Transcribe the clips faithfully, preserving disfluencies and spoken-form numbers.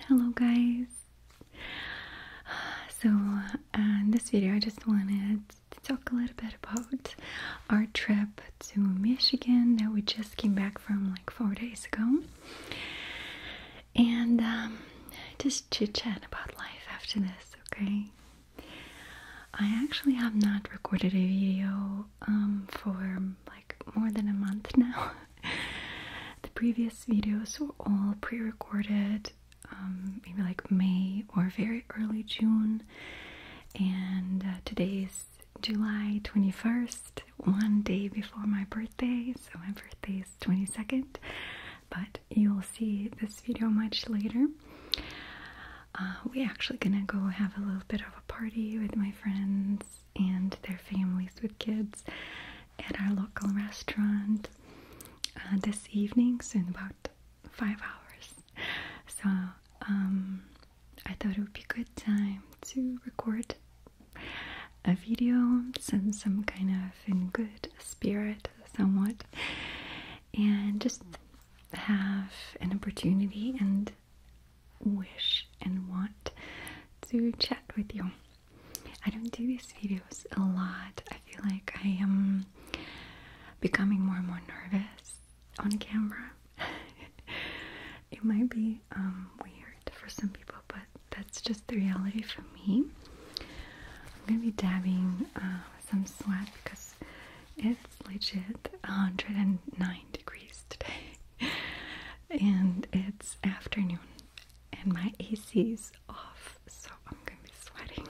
Hello guys. So uh, in this video I just wanted to talk a little bit about our trip to Michigan that we just came back from like four days ago, and um, just chit chat about life after this, okay? I actually have not recorded a video um, for like more than a month now. The previous videos were all pre-recorded, um, maybe like May or very early June, and uh, today is July twenty-first, one day before my birthday, so my birthday is twenty-second, but you'll see this video much later. Uh, we're actually gonna go have a little bit of a party with my friends and their families with kids at our local restaurant uh, this evening, so in about five hours. So um, I thought it would be a good time to record a video, send some kind of in good spirit somewhat, and just have an opportunity and wish and want to chat with you. I don't do these videos a lot. I feel like I am becoming more and more nervous on camera. It might be um, weird for some people, but that's just the reality for me. I'm gonna be dabbing uh, some sweat because it's legit one hundred nine degrees today, and it's afternoon. And my A C is off, so I'm gonna be sweating.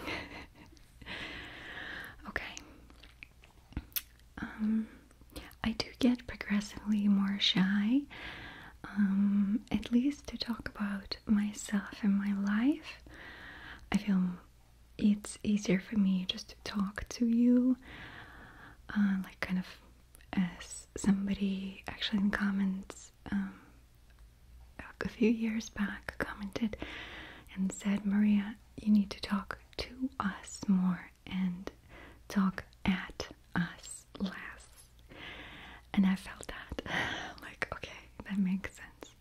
Okay. Um, I do get progressively more shy, um, at least to talk about myself and my life. I feel it's easier for me just to talk to you, uh, like kind of as somebody actually in comments, um, a few years back commented and said, Maria, you need to talk to us more and talk at us less. And I felt that like, okay, that makes sense.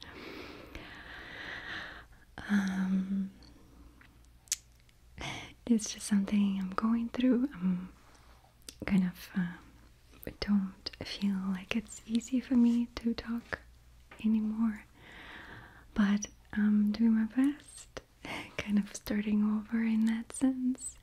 Um, it's just something I'm going through. I'm kind of uh, don't feel like it's easy for me to talk anymore. But I'm doing my best, kind of starting over in that sense.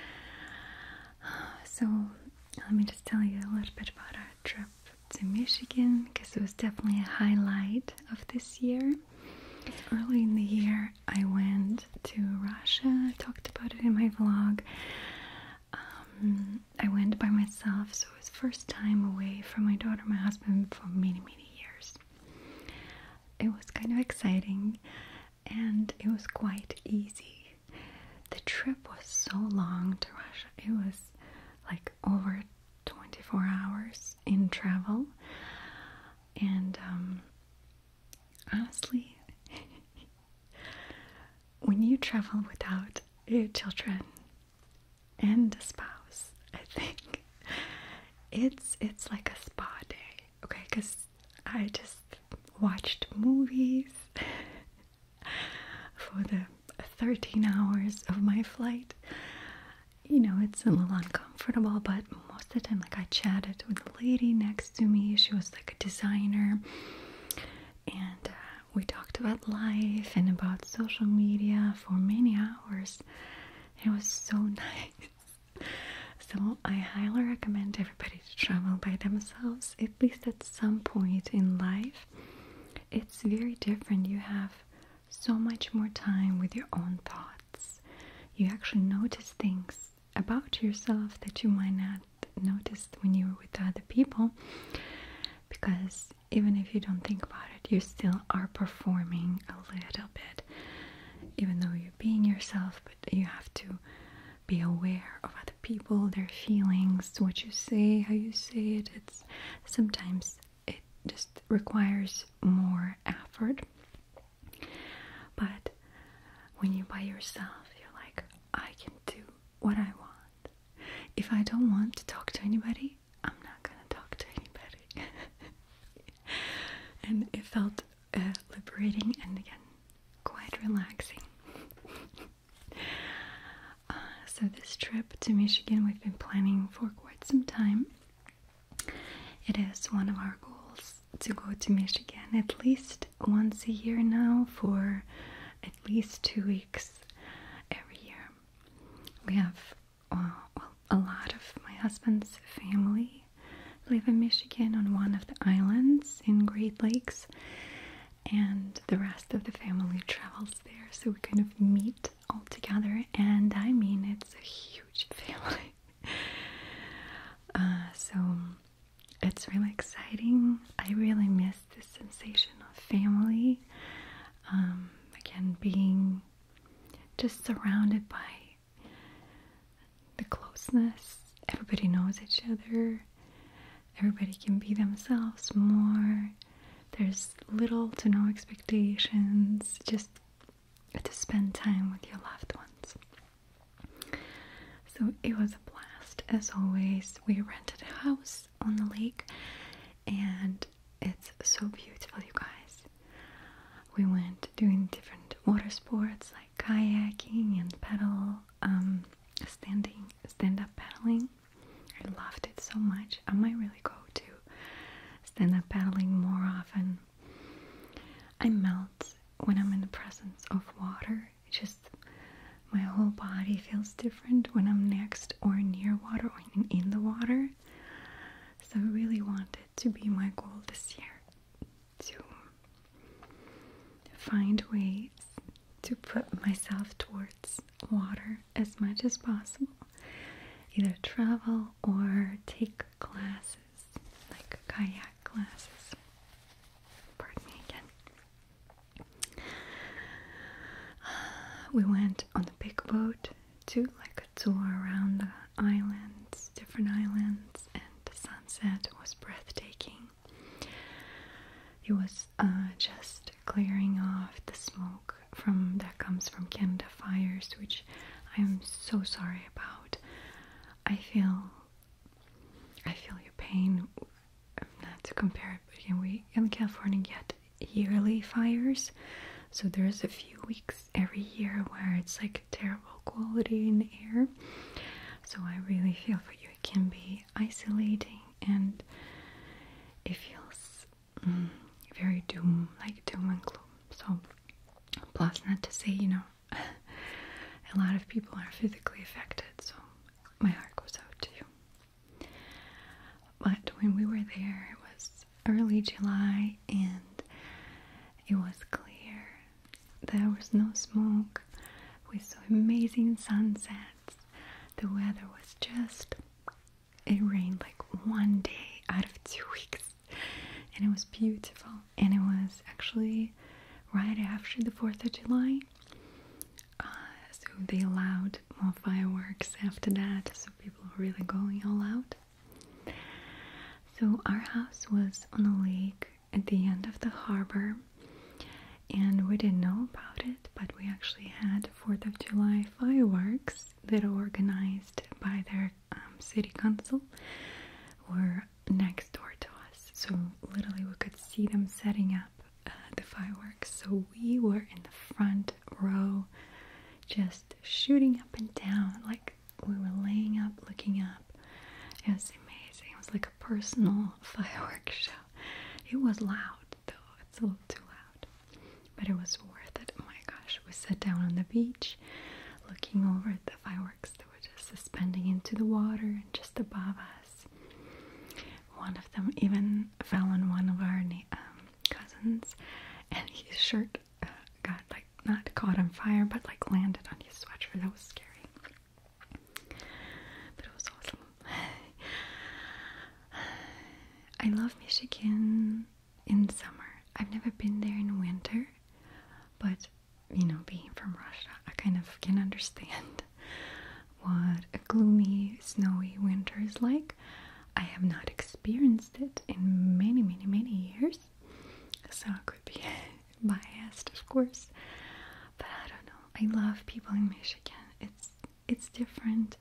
So let me just tell you a little bit about our trip to Michigan, because it was definitely a highlight of this year. Early in the year, I went to Russia. I talked about it in my vlog. Um, I went by myself, so it was first time away from my daughter and my husband for many, many years. It was kind of exciting, and it was quite easy. The trip was so long to Russia. It was like over twenty-four hours in travel, and um, honestly, when you travel without your children and a spouse, I think it's it's like a spa day, okay? Because I just watched movies for the thirteen hours of my flight. You know, it's a little uncomfortable, but most of the time, like, I chatted with the lady next to me. She was like a designer, and uh, we talked about life and about social media for many hours. It was so nice. So I highly recommend everybody to travel by themselves, at least at some point in life. It's very different. You have so much more time with your own thoughts. You actually notice things about yourself that you might not notice when you're with other people, because even if you don't think about it, you still are performing a little bit, even though you're being yourself. But you have to be aware of other people, their feelings, what you say, how you say it. It's sometimes it just requires more effort. But when you're by yourself, you're like, I can do what I want. If I don't want to talk to anybody, I'm not gonna talk to anybody. And it felt uh, liberating and again quite relaxing. so this trip to Michigan we've been planning for quite some time. It is one of our goals to go to Michigan at least once a year now for at least two weeks every year. We have uh, well, a lot of my husband's family live in Michigan on one of the islands in Great Lakes, and the rest of the family travels there, so we kind of meet all together, and I mean it's a huge family. uh, so it's really exciting. I really miss this sensation of family. Um, again, being just surrounded by the closeness. Everybody knows each other. Everybody can be themselves more. There's little to no expectations. Just to spend time with your loved ones. So it was a blast. As always, we rented a house on the lake, and it's so beautiful, you guys. We went doing different water sports like kayaking and paddle, um, standing, stand-up paddling. I loved it so much. I might really go to stand-up paddling more often. I melt when I'm in the presence of water. It just, my whole body feels different when I'm next or near water or in, in the water. So I really want it to be my goal this year to find ways to put myself towards water as much as possible. Either travel or take classes, like kayak classes. Pardon me again. We went on the big boat to like a tour around the islands, different islands, and the sunset was breathtaking. It was uh, just clearing off the smoke from that comes from Canada fires, which I am so sorry about. I feel, I feel your pain. Not to compare it, but again, we in California get yearly fires, so there's a few weeks every year where it's like terrible quality in the air. So I really feel for you. It can be isolating, and it feels mm, very doom, like doom and gloom. So, plus, not to say, you know, a lot of people are physically affected, so my heart goes out to you. But when we were there, it was early July, and it was clear. There was no smoke. We saw amazing sunsets. The weather was just, it rained like one day out of two weeks, and it was beautiful. And it was actually right after the fourth of July, uh, so they allowed more fireworks after that, so people were really going all out. So our house was on a lake at the end of the harbor, and we didn't know about it, but we actually had fourth of July fireworks that are organized by their um, city council were next door to us. So literally we could see them setting up uh, the fireworks. So we were in the front row just shooting up and down, like we were laying up, looking up. It was amazing. It was like a personal fireworks show. It was loud though, it's a little too loud, but it was worth it. Oh my gosh, we sat down on the beach looking over at the fireworks that were just suspending into the water and just above us. One of them even fell on one of our um, cousins, and his shirt uh, got like not caught on fire, but like landed on his sweatshirt. That was scary, but it was awesome. I love Michigan in summer. I've never been there in winter, but you know, being from Russia, I kind of can understand what a gloomy, snowy winter is like. I have not experienced it in many, many, many years, so I could be biased, of course, but I don't know. I love people in Michigan. It's it's different.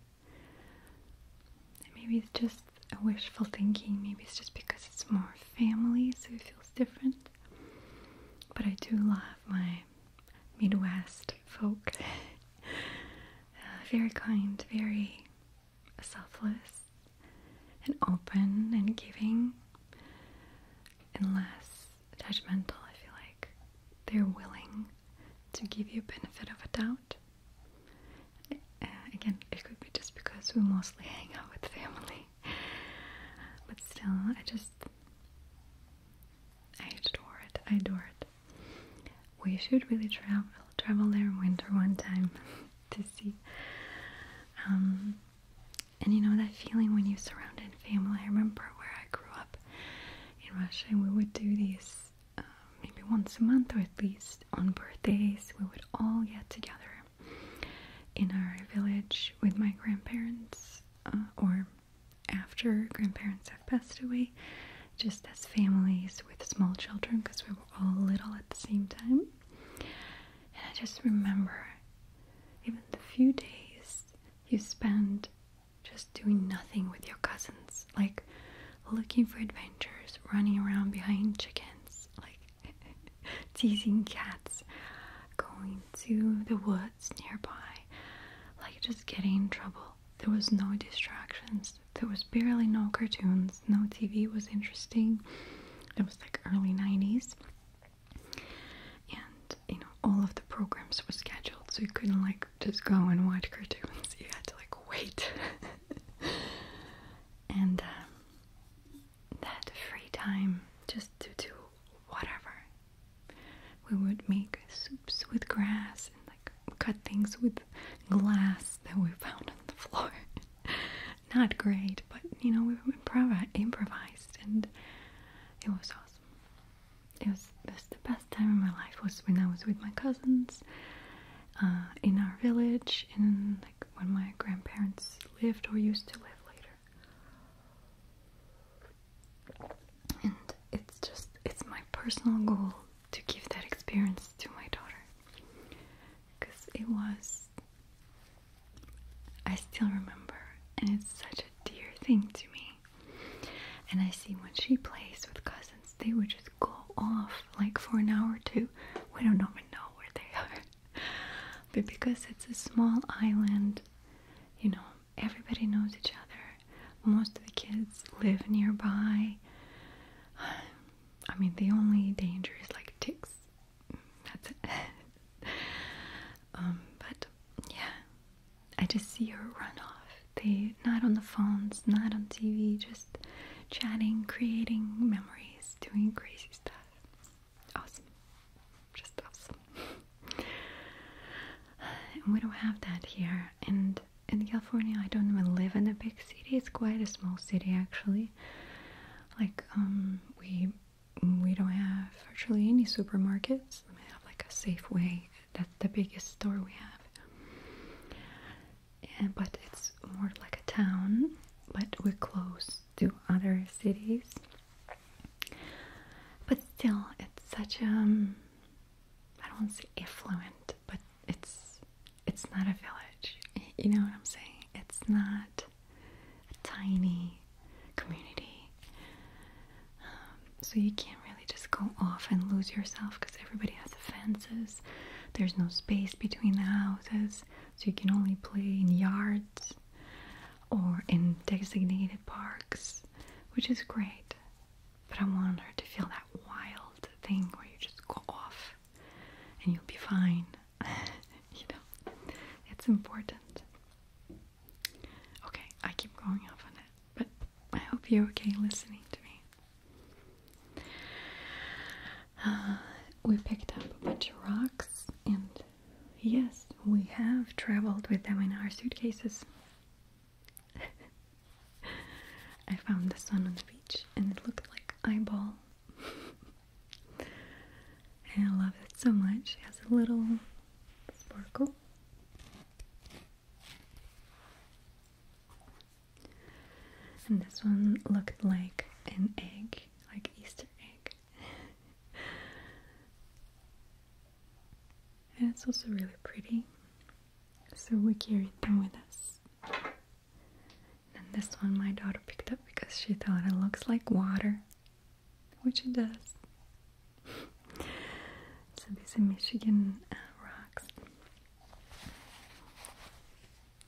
Maybe it's just a wishful thinking. Maybe it's just because it's more family, so it feels different. But I do love my Midwest folk. Uh, very kind, very selfless and open and giving and less judgmental. I feel like they're willing to give you benefit of a doubt. Uh, again, it could be just because we mostly hang out with family, but still, I just, I adore it. I adore it. We should really travel travel there in winter one time to see. Um, and you know that feeling when you're surrounded in family. I remember where I grew up in Russia, and we would do these uh, maybe once a month or at least on birthdays. We would all get together in our village with my grandparents, uh, or after grandparents have passed away, just as families with small children, because we were all little at the same time. And I just remember even the few days you spend just doing nothing with your cousins, like looking for adventures, running around behind chickens, like teasing cats, going to the woods nearby, like just getting in trouble. There was no distractions. There was barely no cartoons. No T V was interesting. It was like early nineties. And, you know, all of the programs were scheduled, so you couldn't like just go and watch cartoons. You had to like wait. And um, that free time just to do whatever. We would make soups with grass and like cut things with glass that we found on the floor. Not great, but you know, we improv improvised, and it was awesome. It was, it was the best time in my life was when I was with my cousins uh, in our village, and like when my grandparents lived or used to live later. And it's just, it's my personal goal to give that experience to my daughter, because it was, I still remember, and it's such a dear thing to me. And I see when she plays with cousins, they would just go off like for an hour or two. We don't even know where they are. But because it's a small island, you know, everybody knows each other. Most of the kids live nearby. I mean, the only danger is like ticks. That's it. um, but yeah, I just see her run off. They, not on the phones, not on T V, just chatting, creating memories, doing crazy stuff. Awesome. Just awesome. And we don't have that here. And in California, I don't even live in a big city. It's quite a small city, actually. Like, um, we we don't have virtually any supermarkets. We have like a Safeway. That's the biggest store we have. And, but it's more like a town, but we're close to other cities. But still, it's such a, um, I don't want to say affluent, but it's it's not a village. You know what I'm saying? It's not a tiny community. Um, so you can't really just go off and lose yourself, because everybody has fences. There's no space between the houses, so you can only play in yards or in designated parks, which is great. But I want her to feel that wild thing where you just go off and you'll be fine. You know, it's important. Okay, I keep going off on it, but I hope you're okay listening to me. Uh, we picked up a bunch of rocks, and yes, we have traveled with them in our suitcases. I found this one on the beach, and it looked like eyeball. And I love it so much. It has a little sparkle. And this one looked like an egg, like Easter egg. And it's also really pretty. So we carried them with us. And this one my daughter picked up because she thought it looks like water, which it does. So these are Michigan uh, rocks.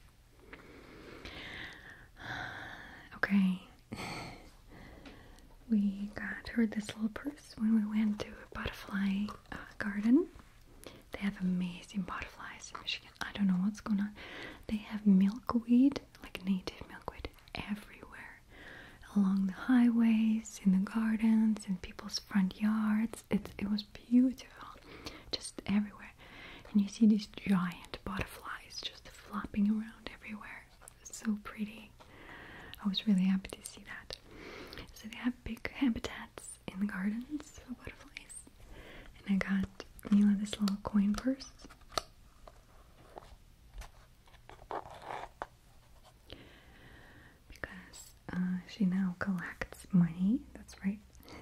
her this little purse when we went to a butterfly uh, garden. They have amazing butterflies in Michigan. I don't know what's going on. They have milkweed, like native milkweed, everywhere. Along the highways, in the gardens, in people's front yards. It, it was beautiful. Just everywhere. And you see these giant butterflies just flopping around everywhere. So pretty. I was really happy to see that. So they have big habitats in the gardens for butterflies. And I got Mila this little coin purse. Because uh, she now collects money. That's right.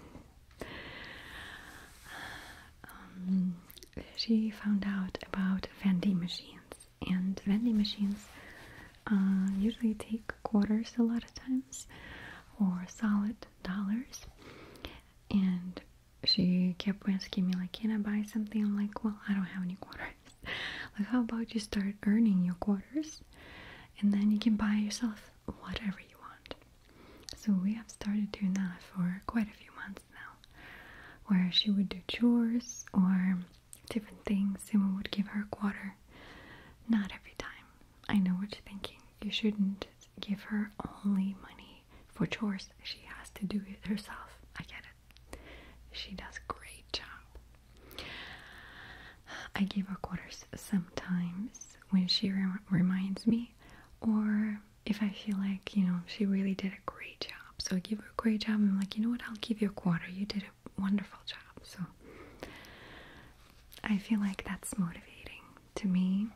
um, she found out about vending machines. And vending machines uh, usually take quarters a lot of times, or solid dollars. And she kept asking me, like, can I buy something? I'm like, well, I don't have any quarters. Like, how about you start earning your quarters, and then you can buy yourself whatever you want. So we have started doing that for quite a few months now, where she would do chores or different things, and we would give her a quarter. Not every time. I know what you're thinking. You shouldn't give her only money for chores. She has to do it herself. I get it. She does a great job. I give her quarters sometimes when she re reminds me, or if I feel like, you know, she really did a great job. So I give her a great job, and I'm like, you know what, I'll give you a quarter. You did a wonderful job. So I feel like that's motivating to me.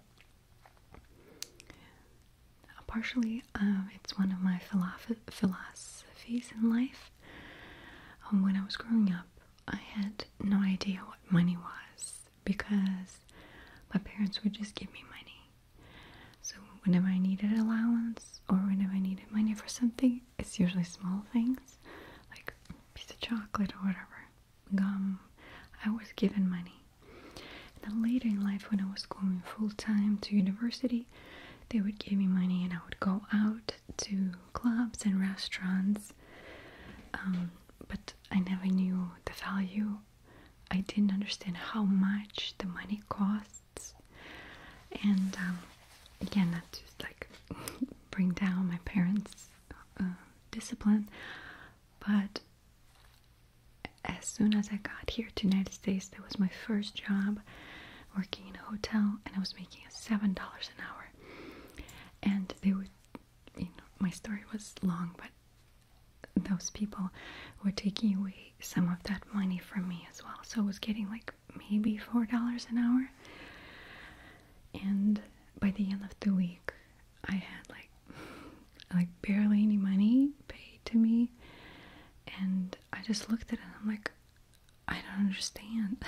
Partially, uh, it's one of my philosoph philosophies in life. Um, when I was growing up, I had no idea what money was, because my parents would just give me money. So whenever I needed allowance, or whenever I needed money for something, it's usually small things, like a piece of chocolate or whatever, gum, I was given money. And then later in life, when I was going full-time to university, they would give me money, and I would go out to clubs and restaurants, um, but I never knew the value. I didn't understand how much the money costs. And um, again, not to like bring down my parents' uh, discipline, but as soon as I got here to the United States, that was my first job, working in a hotel, and I was making seven dollars an hour. And they would, you know, my story was long, but those people were taking away some of that money from me as well. So I was getting like maybe four dollars an hour. And by the end of the week, I had like, like barely any money paid to me. And I just looked at it and I'm like, I don't understand.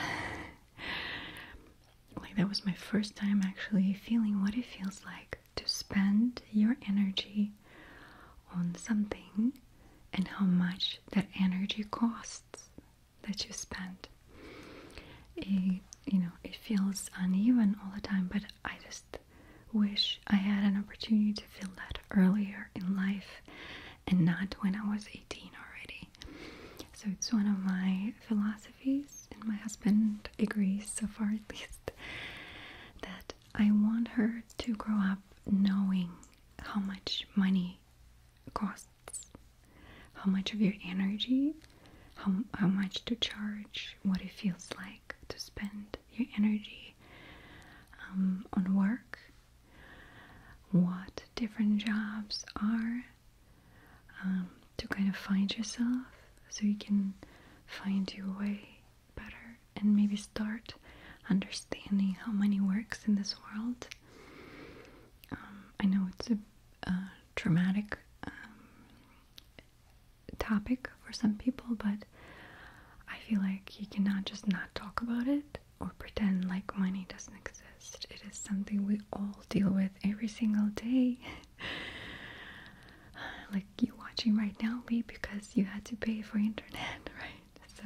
Like, that was my first time actually feeling what it feels like to spend your energy on something, and how much that energy costs that you spend. It, you know, it feels uneven all the time, but I just wish I had an opportunity to feel that earlier in life, and not when I was eighteen already. So it's one of my philosophies, and my husband agrees so far at least, that I want her to grow up knowing how much money costs, how much of your energy, how, how much to charge, what it feels like to spend your energy um, on work, what different jobs are, um, to kind of find yourself, so you can find your way better, and maybe start understanding how money works in this world. Um, I know it's a, a traumatic um, topic for some people, but I feel like you cannot just not talk about it or pretend like money doesn't exist. It is something we all deal with every single day. Like you watching right now, maybe because you had to pay for internet, right? So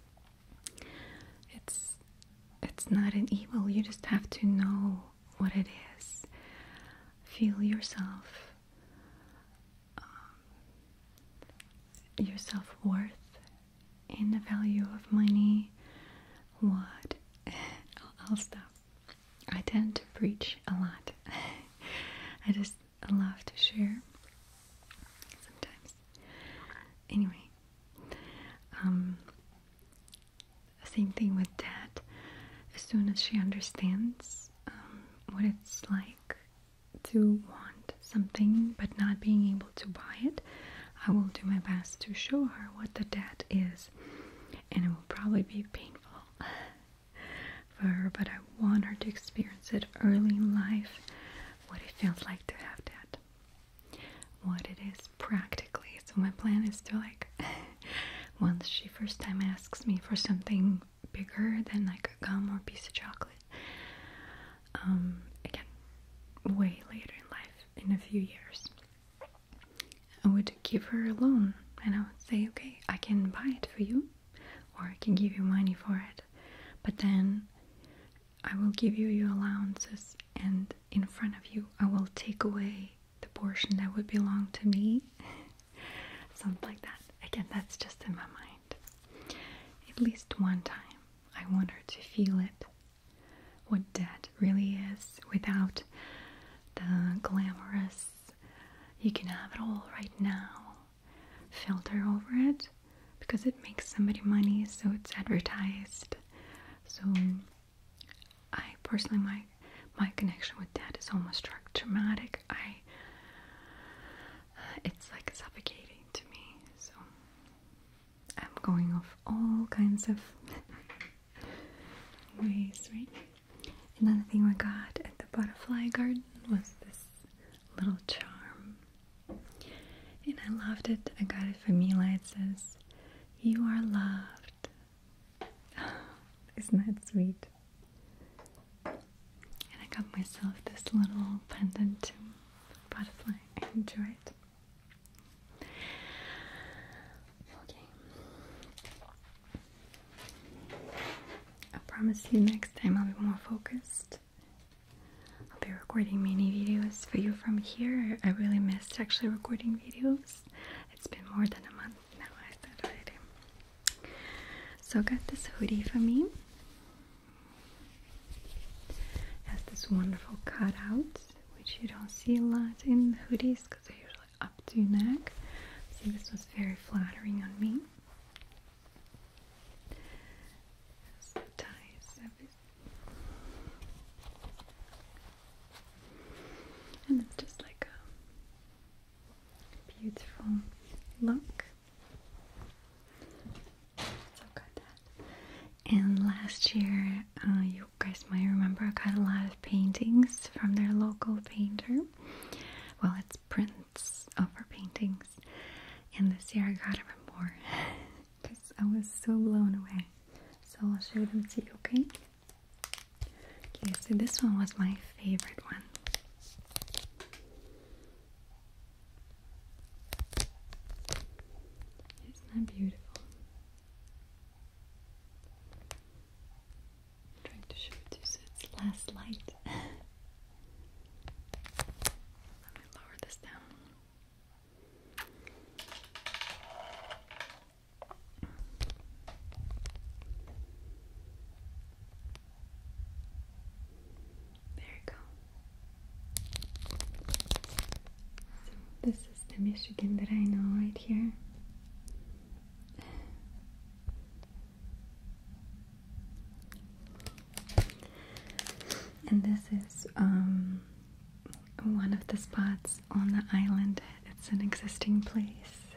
it's it's not an evil. You just have to know what it is. Feel yourself, um, your self-worth, in the value of money, what I'll, I'll stop. I tend to preach a lot. I just love to share sometimes. Anyway, um, same thing with Dad. As soon as she understands um, what it's like to want something but not being able to buy it, I will do my best to show her what the debt is, and it will probably be painful for her, but I want her to experience it early in life, what it feels like to have debt, what it is practically. So my plan is to, like, once she first time asks me for something bigger than like a gum or piece of chocolate, um, again, way later in life, in a few years, I would give her a loan and I would say, okay, I can buy it for you, or I can give you money for it, but then I will give you your allowances, and in front of you I will take away the portion that would belong to me. Something like that. Again, that's just in my mind. At least one time I want her to feel it, what debt really is, without the glamorous, you can have it all right now filter over it, because it makes somebody money, so it's advertised. So I personally, my my connection with that is almost like traumatic. I it's like suffocating to me. So I'm going off all kinds of ways, right? Another thing we got at the butterfly garden was this little charm, and I loved it. I got it for Mila. It says, "You are loved." Isn't that sweet? And I got myself this little pendant too, butterfly. I enjoy it. Okay. I promise you next time I'll be more focused. I'll be recording mini videos for you from here. I really missed actually recording videos. It's been more than a month now, I said already. So I got this hoodie for me. It has this wonderful cutout, which you don't see a lot in hoodies because they're usually up to your neck. So this was very flattering on me. There's the ties of it. And it's just like a beautiful look. So got that. And last year, uh, you guys might remember, I got a lot of paintings from their local painter. Well, it's prints of her paintings. And this year I got even more because I was so blown away. So I'll show them to you, okay? Okay, so this one was my favorite one. Isn't that beautiful? I'm trying to show it to you so it's less light. Let me lower this down. There you go. So this is the Michigan that I know right here. And this is um, one of the spots on the island. It's an existing place.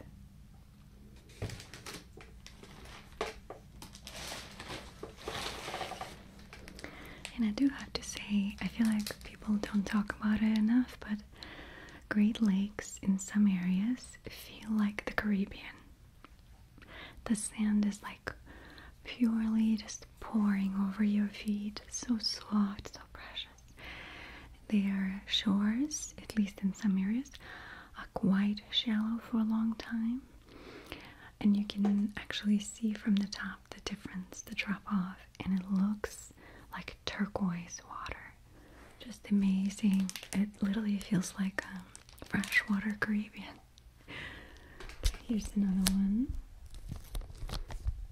And I do have to say, I feel like people don't talk about it enough, but Great Lakes in some areas feel like the Caribbean. The sand is like purely just pouring over your feet, so soft, so precious. Their shores, at least in some areas, are quite shallow for a long time, and you can actually see from the top the difference, the drop off, and it looks like turquoise water. Just amazing. It literally feels like um, freshwater Caribbean. Here's another one.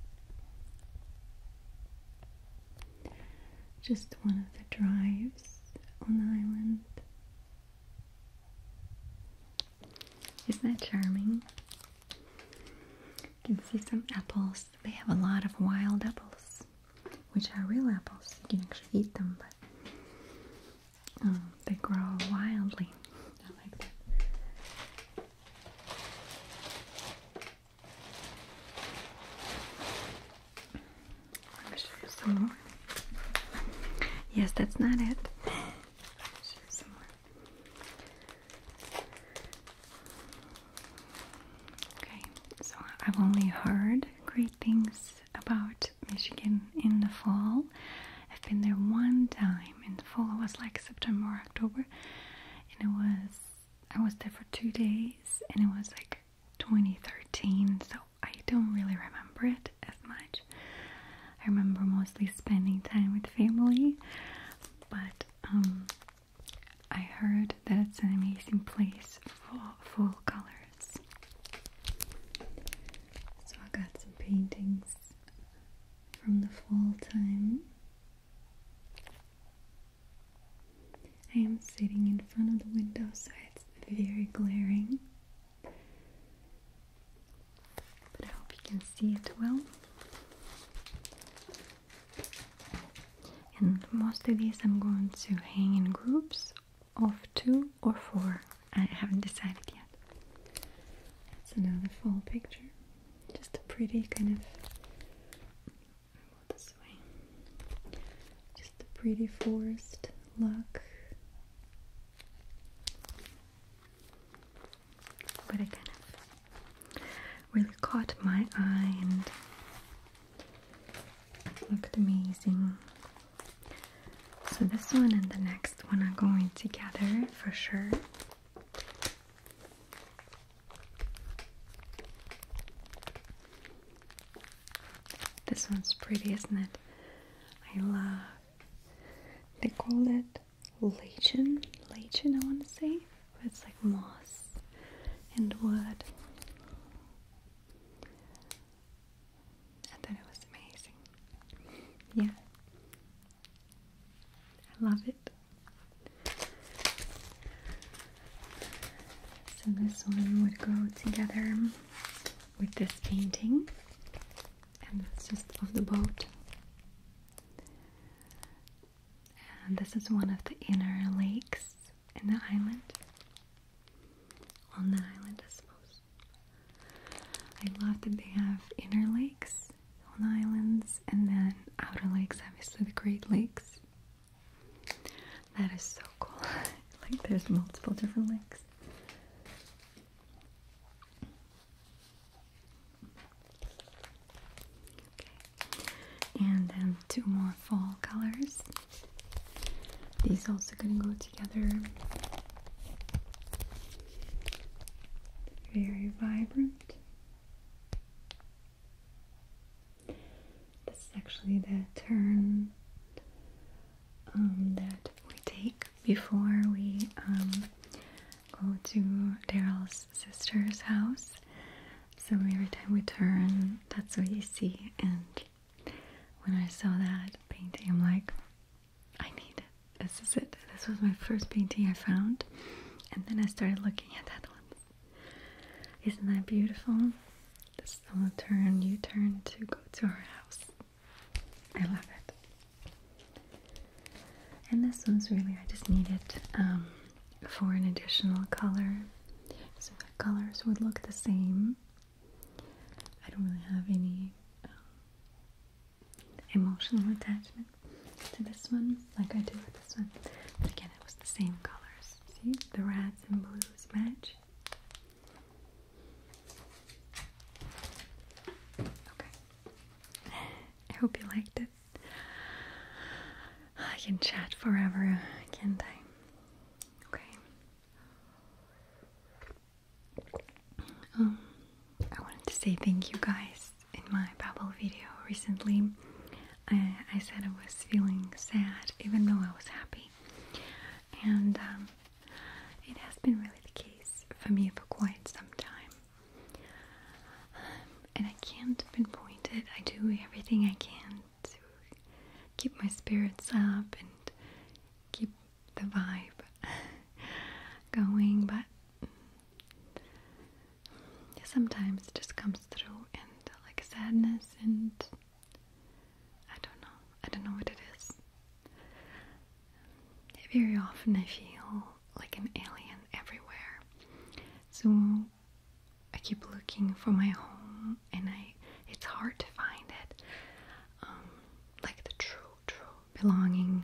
just one of the drives on the island. Isn't that charming? You can see some apples. They have a lot of wild apples, which are real apples. You can actually eat them, but um, they grow wildly. I like that. Let me show you some more. Yes, that's not it. Let me show you some more. Okay, so I've only heard great things about Michigan in the fall. I've been there one time in the fall. It was like September or October, and it was I was there for two days, and it was like twenty thirteen, so I don't really remember it as much. I remember mostly spending time with family, but um, I heard that it's an amazing place for full colors. So I got some paintings from the fall time. I am sitting in front of the window, so it's very glaring, but I hope you can see it well. And most of these I'm going to hang in groups of two or four. I haven't decided yet. That's another fall picture. Just a pretty kind of, go this way. Just a pretty forest look. But it kind of really caught my eye and looked amazing. So this one and the next one are going together for sure. This one's pretty, isn't it? I love, they call it lichen, lichen I want to say, but it's like moss and wood. I thought it was amazing. Yeah. I love it. So this one would go together with this painting, and that's just of the boat. And this is one of the inner lakes in the island. On the island, I suppose. I love that they have inner lakes on the islands, and then outer lakes, obviously the Great Lakes. That is so cool. Like there's multiple different lakes. Okay. And then two more fall colors. These also gonna go together. Very vibrant. This is actually the turn um, that we take before we um, go to Daryl's sister's house. So every time we turn, that's what you see. And when I saw that painting, I'm like, I need it. This is it. This was my first painting I found. And then I started looking at that one. Isn't that beautiful? This little turn, you turn to go to our house. I love it. And this one's really, I just need it um, for an additional color. So the colors would look the same. I don't really have any um, emotional attachment to this one like I do with this one. But again, it was the same colors. See, the reds and blues match. I hope you liked it. I can chat forever, can't I? Okay. Um, I wanted to say thank you guys. In my Babel video recently, I, I said I was feeling sad even though I was happy. And um, it has been really the case for me for quite some time. And I can't pinpoint it. I do everything I can to keep my spirits up up and keep the vibe going, but sometimes it just comes through and like sadness, and I don't know, I don't know what it is. Very often I feel like an alien everywhere, so I keep looking for my home, and I it's hard to find it, um, like the true, true belonging.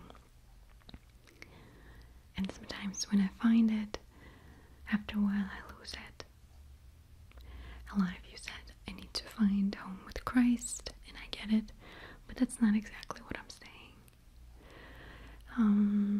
And sometimes when I find it, after a while I lose it. A lot of you said I need to find home with Christ, and I get it, but that's not exactly what I'm saying. Um,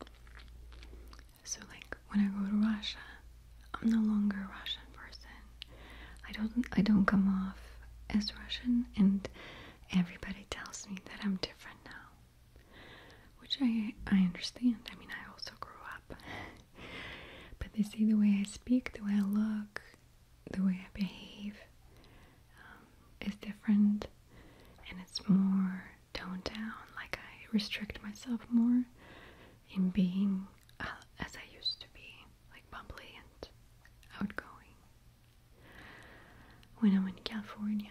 so like when I go to Russia, I'm no longer a Russian person. I don't I don't come off as Russian, and everybody tells me that I'm different now, which I I understand. I mean, I also grew up, but they see the way I speak, the way I look, the way I behave um, is different, and it's more toned down. Like I restrict myself more in being uh, as I used to be, like bubbly and outgoing. When I'm in California,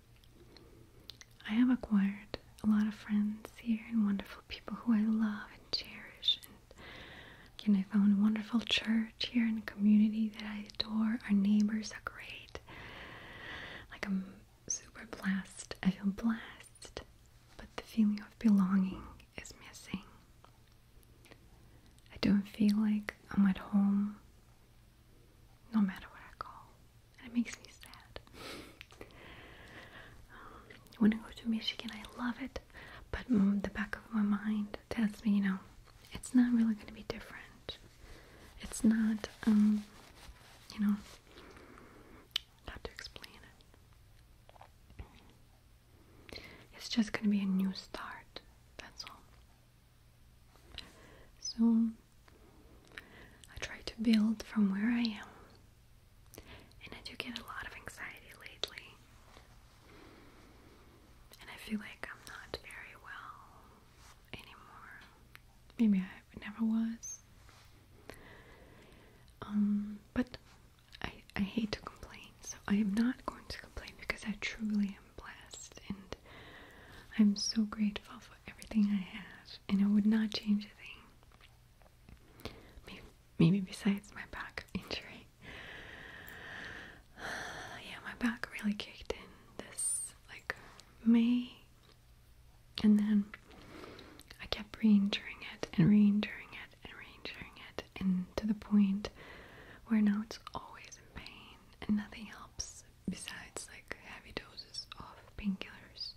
I have acquired a lot of friends here and wonderful people who I love and cherish. And again, I found a wonderful church here in a community that I adore. Our neighbors are great. Like I'm super blessed. I feel blessed, but the feeling of belonging is missing. I don't feel like I'm at home, no matter what I go. And it makes me sad. Um, when I go to Michigan, I love it, but mm, the back of my mind tells me, you know, it's not really going to be different. It's not, um, you know, how to explain it. It's just going to be a new start, that's all. So, I try to build from where I am, and I do get a lot of anxiety lately, and I feel like I'm not very well anymore. Maybe I never was. Um, but I, I hate to complain, so I am not going to complain because I truly am blessed, and I'm so grateful for everything I have, and I would not change a thing. Maybe, maybe besides my back injury. Yeah, my back really kicked in this, like, May, and then I kept re-injuring it, and re-injuring it, and re-injuring it, and to the point where now it's always in pain and nothing helps besides like heavy doses of painkillers.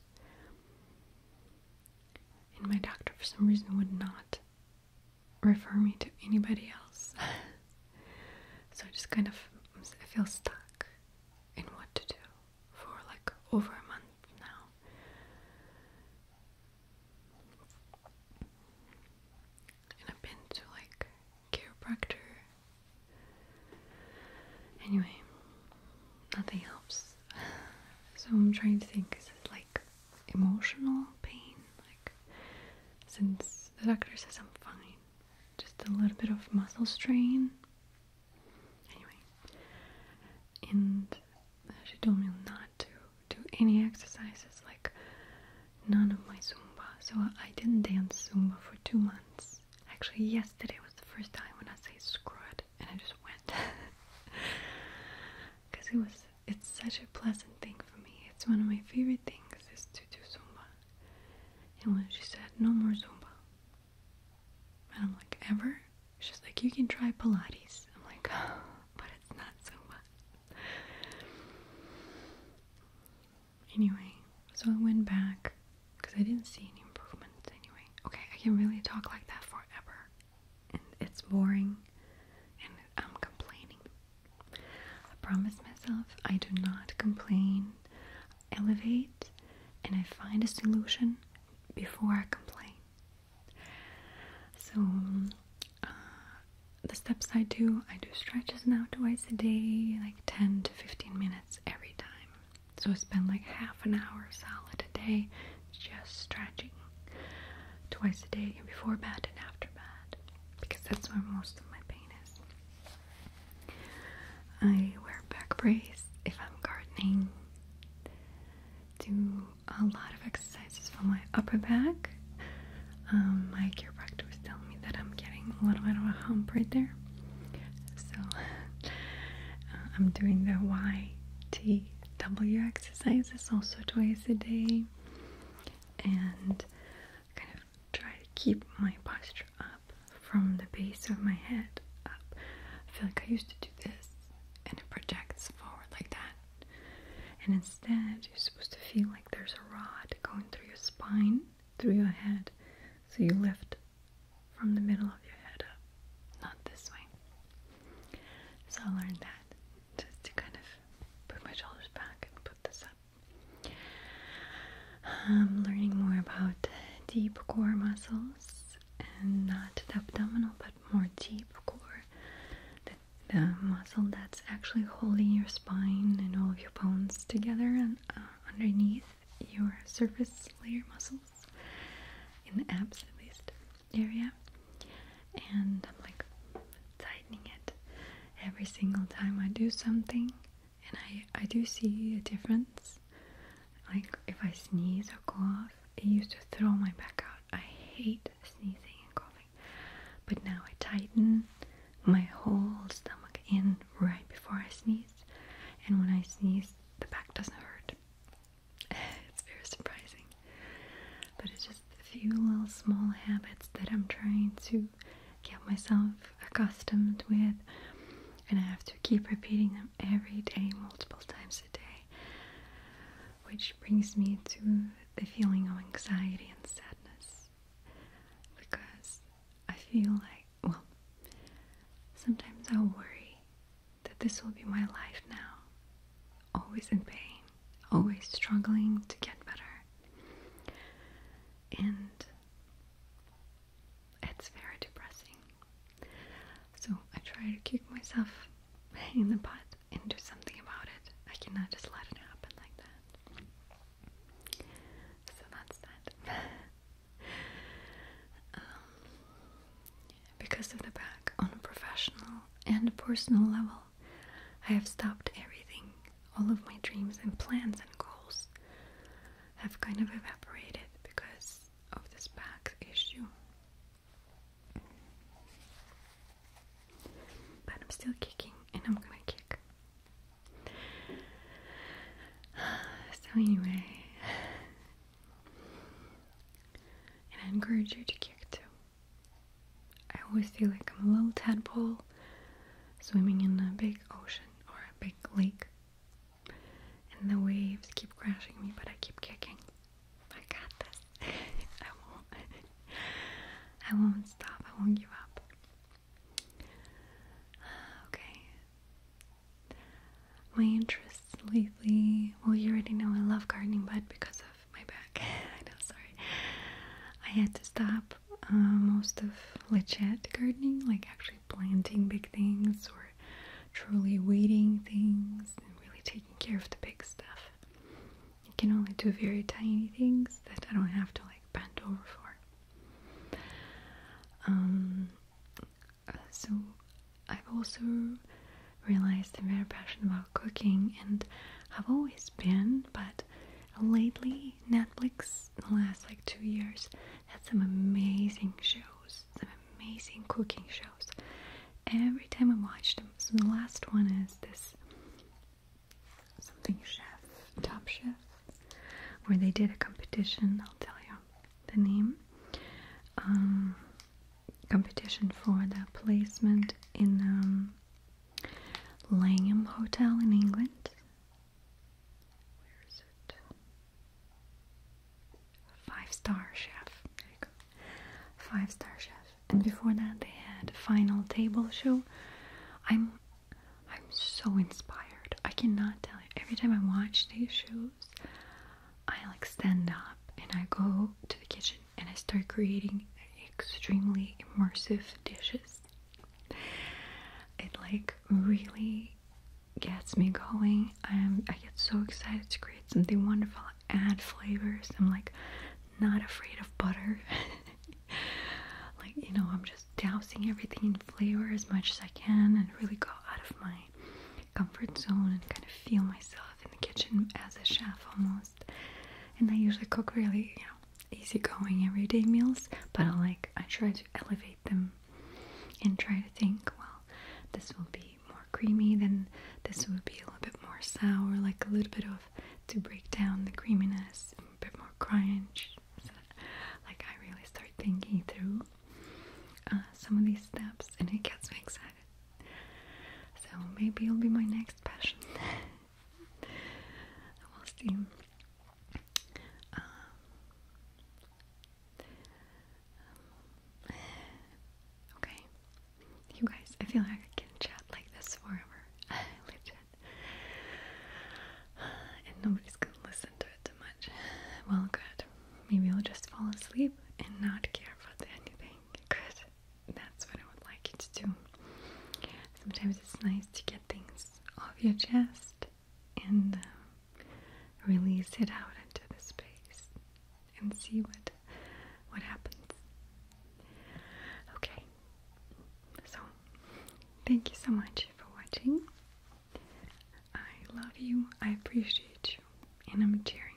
And my doctor for some reason would not refer me to anybody else. So I just kind of I feel stuck in what to do for like over a month now. And I've been to like chiropractor. Anyway, nothing helps. So I'm trying to think, is it like emotional pain? Like, since the doctor says I'm fine, just a little bit of muscle strain. Anyway, and she told me not to do any exercises, like none of my Zumba. So I didn't dance Zumba for two months. Actually, yesterday was the first time when I say screw it, and I just went. It was, it's such a pleasant thing for me. It's one of my favorite things is to do Zumba. And when she said, no more Zumba. And I'm like, ever? She's like, you can try Pilates. I'm like, oh, but it's not Zumba. Anyway, so I went back because I didn't see any improvement anyway. Okay, I can really talk like that forever. And it's boring. And I'm complaining. I promise myself I do not complain. Elevate, and I find a solution before I complain. So uh, the steps I do, I do stretches now twice a day, like ten to fifteen minutes every time. So I spend like half an hour solid a day just stretching. twice a day, before bed and after bed, because that's where most of my pain is. I wear back brace if I'm gardening. Do a lot of exercises for my upper back. Um, my chiropractor was telling me that I'm getting a little bit of a hump right there. So uh, I'm doing the Y T W exercises also twice a day. And kind of try to keep my posture up from the base of my head up. I feel like I used to do this and it projects forward like that. And instead, you're supposed to feel like there's a rod going through your spine, through your head. So you lift from the middle of your head up, not this way. So I learned that just to kind of put my shoulders back and put this up. I'm learning more about deep core muscles, and not the abdominal, but more deep core. The, the muscle that's actually holding your spine and all of your bones together and uh, underneath your surface layer muscles, in the abs at least, area. And I'm like tightening it every single time I do something, and I, I do see a difference. Like if I sneeze or cough, it used to throw my back out. I hate sneezing and coughing. But now I tighten my whole stomach in right before I sneeze. And when I sneeze, the back doesn't hurt. It's very surprising. But it's just a few little small habits that I'm trying to get myself accustomed with. And I have to keep repeating them every day, multiple times a day. Which brings me to the feeling of anxiety and sadness, because I feel like, well, sometimes I'll worry that this will be my life now, always in pain, always struggling to get better, and it's very depressing. So I try to kick myself in the butt and do something about it. I cannot just let it happen. So that's that. um, because of the back, on a professional and a personal level, I have stopped everything. All of my dreams and plans and goals have kind of evaporated because of this back issue. But I'm still kicking, and I'm gonna kick. So anyway, and I encourage you to kick too. I always feel like I'm a little tadpole swimming in a big ocean or a big lake, and the waves keep crashing me, but I keep kicking. I got this. I won't. I won't stop. I won't give up. Okay. My interests lately, well, you already know I love gardening, but because of my back, I know, sorry, I had to stop uh, most of legit gardening, like actually planting big things or truly weeding things and really taking care of the big stuff. I can only do very tiny things that I don't have to like bend over for. Um, so I've also realized I'm very passionate about cooking, and I've always been, but lately Netflix in the last like two years had some amazing shows, some amazing cooking shows. Every time I watch them, so the last one is this something chef, Top Chef, where they did a competition. I'll tell you the name. Um, competition for the placement in um, Langham Hotel in England. Where is it? Five star chef. There you go. Five star chef. And before that, they had a final table show. I'm, I'm so inspired. I cannot tell you. Every time I watch these shows, I like stand up and I go to the kitchen and I start creating extremely immersive dishes. It like really gets me going. I'm, I get so excited to create something wonderful, add flavors. I'm like not afraid of butter. I'm just dousing everything in flavor as much as I can and really go out of my comfort zone and kind of feel myself in the kitchen as a chef almost. And I usually cook really, you know, easygoing everyday meals, but I like I try to elevate them and try to think, well, this will be more creamy, then this would be a little bit more sour, like a little bit of to break down the creaminess, a bit more crunch. So, like I really start thinking through uh, some of these steps, and it gets me excited. So maybe it'll be my next passion. We'll see. Um, okay, you guys, I feel like I can chat like this forever. Legit. And nobody's gonna listen to it too much. Well, good. Maybe I'll just fall asleep and not care about anything. Good. That's what I would like you to do. Sometimes it's nice to get things off your chest and uh, release it out into the space and see what what happens. Okay, so thank you so much for watching. I love you, I appreciate you, and I'm cheering